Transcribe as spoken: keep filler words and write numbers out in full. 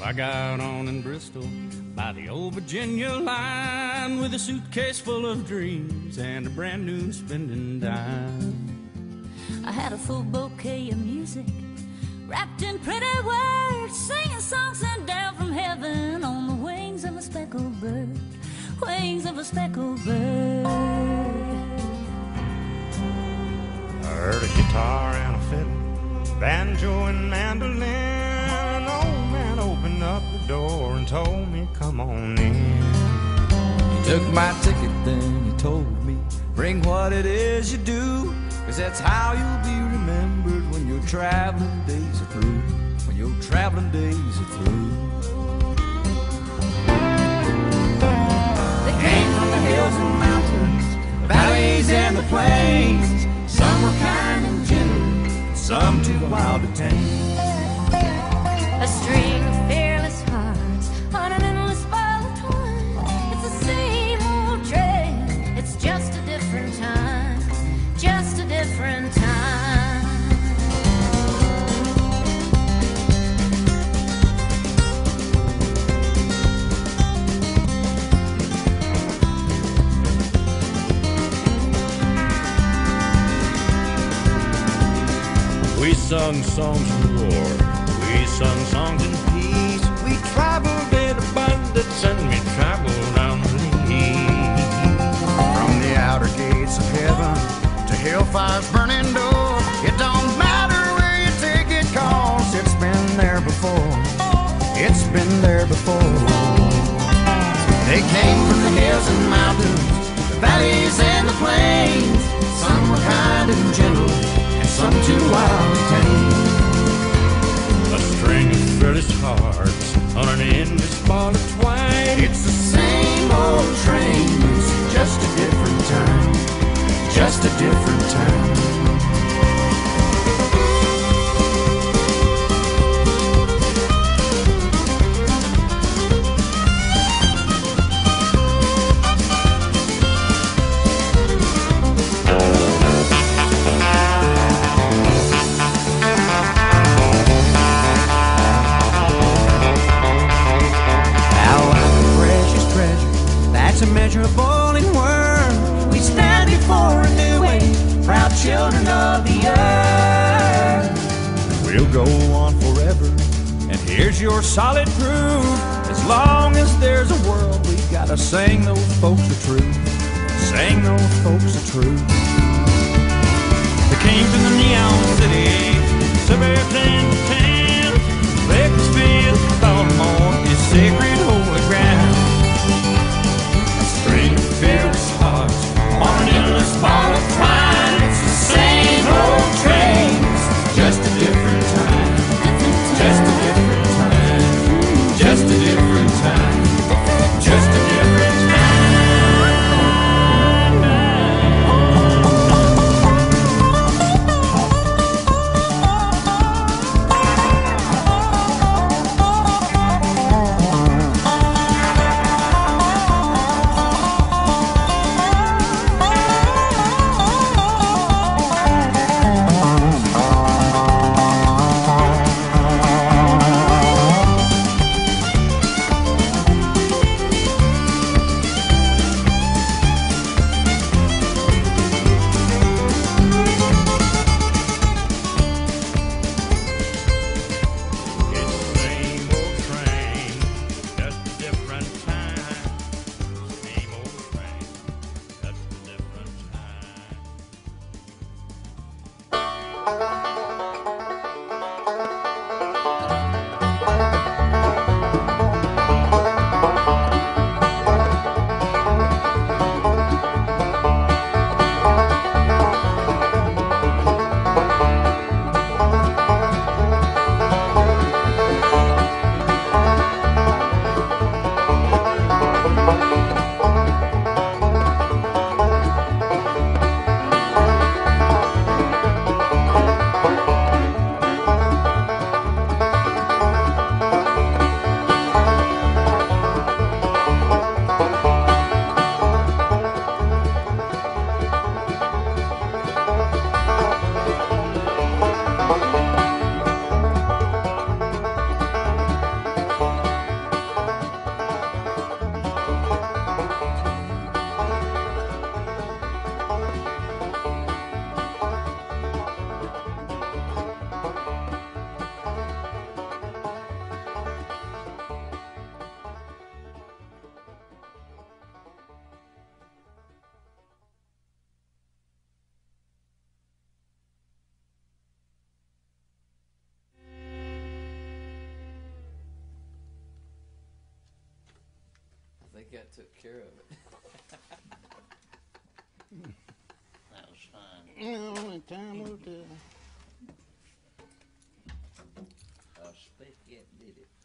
I got on in Bristol by the old Virginia line with a suitcase full of dreams and a brand new spending dime. I had a full bouquet of music wrapped in pretty words, singing songs sent down from heaven on the wings of a speckled bird, wings of a speckled bird. I heard a guitar and a fiddle, banjo and mandolin. An old man opened up the door and told me, come on in. He took my ticket, then he told me, bring what it is you do, 'cause that's how you'll be remembered when your traveling days are through, when your traveling days are through. They came from the hills and mountains, the valleys and the plains. Some were kind and gentle, some too wild to tame. A string of fearless hearts on an endless ball of twine. It's the same old train, it's just a different time, just a different time. We sung songs of war, we sung songs in peace. We traveled in abundance and we traveled down the lead. From the outer gates of heaven to hellfire's burning door, it don't matter where you take it, 'cause it's been there before, it's been there before. They came from the hills and mountains, the valleys and the plains. Some were kind and gentle, and some too wild to tame. A string of fearless hearts on an endless ball of twine. It's the same old train, it's just a different time, just a different time. Immeasurable in worth, we stand before a new age, proud children of the earth. We'll go on forever, And here's your solid proof, as long as there's a world, we gotta sing those folks are true, sing those folks are true. They came from the neon city, suburbs and towns. Bakersfield, Baltimore is sacred holy ground. String of fearless hearts on an endless ball of twine. It's the same old trains, just a different time, just a different time, just a different time, just a different time. think that took care of it. That was fun. Only time will tell. A spit yet did it.